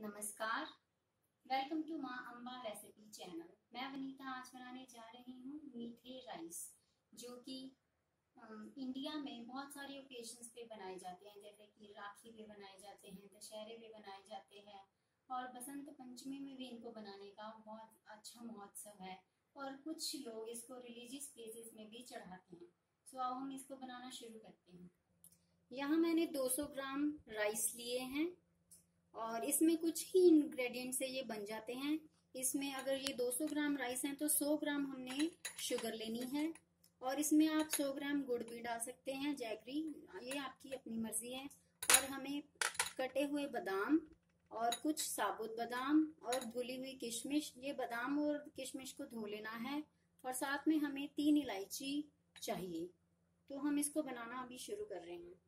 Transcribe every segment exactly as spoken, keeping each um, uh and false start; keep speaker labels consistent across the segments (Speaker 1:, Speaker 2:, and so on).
Speaker 1: नमस्कार, welcome to माँ Amba recipe channel. मैं वनीता आज बनाने जा रही हूँ मीठे राइस, जो कि इंडिया में बहुत सारे ओकेजन्स पे बनाए जाते हैं, जैसे कि राखी पे बनाए जाते हैं, दशहरे पे बनाए जाते हैं और बसंत पंचमी में भी इनको बनाने का बहुत अच्छा महोत्सव है। और कुछ लोग इसको रिलीजियस प्लेसेस में भी चढ़ाते हैं। सो अब हम इसको बनाना शुरू करते हैं। यहाँ मैंने दो सौ ग्राम राइस लिए हैं और इसमें कुछ ही इंग्रेडिएंट से ये बन जाते हैं। इसमें अगर ये दो सौ ग्राम राइस है तो सौ ग्राम हमने शुगर लेनी है और इसमें आप सौ ग्राम गुड़ भी डाल सकते हैं, जैगरी, ये आपकी अपनी मर्जी है। और हमें कटे हुए बादाम और कुछ साबुत बादाम और धुली हुई किशमिश, ये बादाम और किशमिश को धो लेना है और साथ में हमें तीन इलायची चाहिए। तो हम इसको बनाना अभी शुरू कर रहे हैं।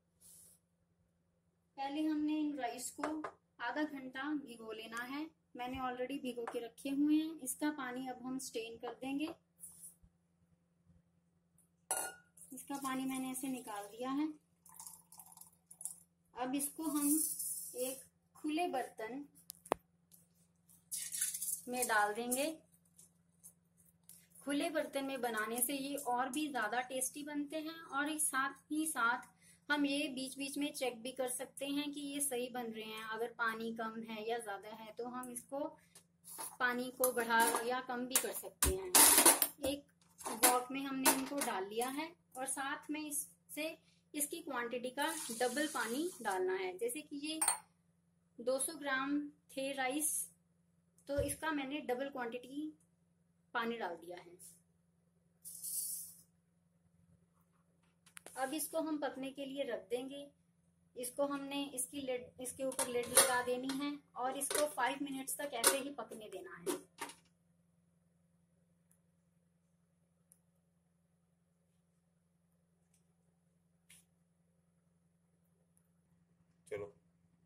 Speaker 1: पहले हमने इन राइस को आधा घंटा भिगो लेना है। मैंने ऑलरेडी भिगो के रखे हुए हैं। इसका पानी अब हम स्ट्रेन कर देंगे। इसका पानी मैंने ऐसे निकाल दिया है। अब इसको हम एक खुले बर्तन में डाल देंगे। खुले बर्तन में बनाने से ये और भी ज्यादा टेस्टी बनते हैं और साथ ही साथ हम ये बीच बीच में चेक भी कर सकते हैं कि ये सही बन रहे हैं। अगर पानी कम है या ज्यादा है तो हम इसको पानी को बढ़ा या कम भी कर सकते हैं। एक वॉक में हमने इनको डाल लिया है और साथ में इससे इसकी क्वांटिटी का डबल पानी डालना है। जैसे कि ये दो सौ ग्राम थे राइस, तो इसका मैंने डबल क्वांटिटी पानी डाल दिया है। अब इसको हम पकने के लिए रख देंगे। इसको हमने इसकी लेड इसके ऊपर लेड लगा देनी है और इसको फाइव मिनट्स तक ऐसे ही पकने देना है।
Speaker 2: चलो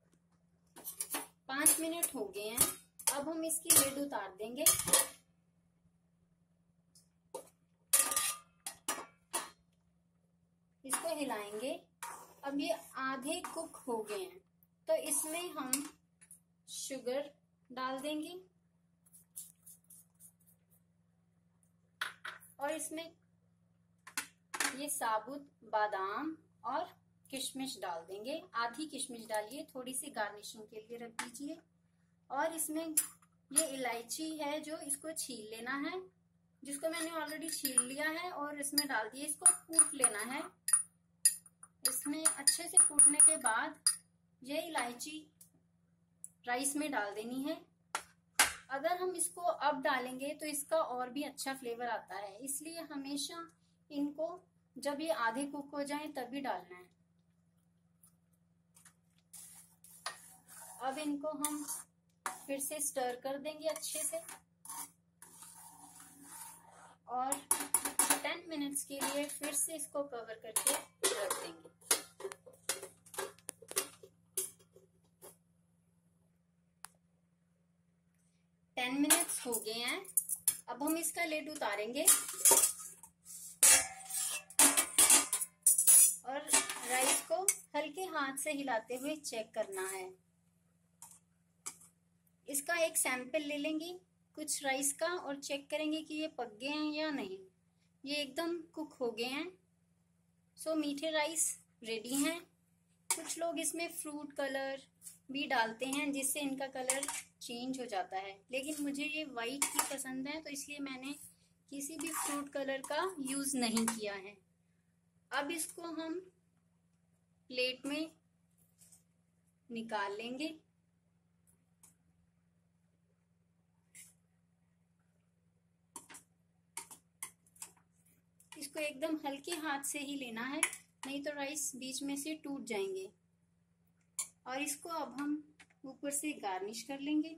Speaker 1: पांच मिनट हो गए हैं। अब हम इसकी लेड उतार देंगे। इसको हिलाएंगे। अब ये आधे कुक हो गए हैं तो इसमें हम शुगर डाल देंगे और इसमें ये साबुत बादाम और किशमिश डाल देंगे। आधी किशमिश डालिए, थोड़ी सी गार्निशिंग के लिए रख दीजिए। और इसमें ये इलायची है जो इसको छील लेना है, जिसको मैंने ऑलरेडी छील लिया है और इसमें डाल दिए। इसको कूट लेना है। इसमें अच्छे से कूटने के बाद ये इलायची राइस में डाल देनी है। अगर हम इसको अब डालेंगे तो इसका और भी अच्छा फ्लेवर आता है, इसलिए हमेशा इनको जब ये आधे कुक हो जाएं तभी डालना है। अब इनको हम फिर से स्टर कर देंगे अच्छे से और टेन मिनट्स के लिए फिर से इसको कवर करके रख देंगे। टेन मिनट्स हो गए हैं। अब हम इसका लिड उतारेंगे और राइस को हल्के हाथ से हिलाते हुए चेक करना है। इसका एक सैंपल ले लेंगे कुछ राइस का और चेक करेंगे कि ये पक गए हैं या नहीं। ये एकदम कुक हो गए हैं। सो मीठे राइस रेडी हैं। कुछ लोग इसमें फ्रूट कलर भी डालते हैं जिससे इनका कलर चेंज हो जाता है, लेकिन मुझे ये वाइट ही पसंद है तो इसलिए मैंने किसी भी फ्रूट कलर का यूज नहीं किया है। अब इसको हम प्लेट में निकाल लेंगे। इसको एकदम हल्के हाथ से ही लेना है, नहीं तो राइस बीच में से टूट जाएंगे। और इसको अब हम ऊपर से गार्निश कर लेंगे।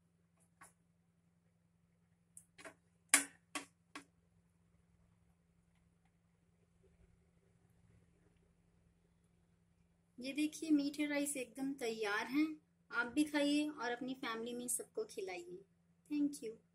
Speaker 1: ये देखिए मीठे राइस एकदम तैयार हैं। आप भी खाइए और अपनी फैमिली में सबको खिलाइए। Thank you.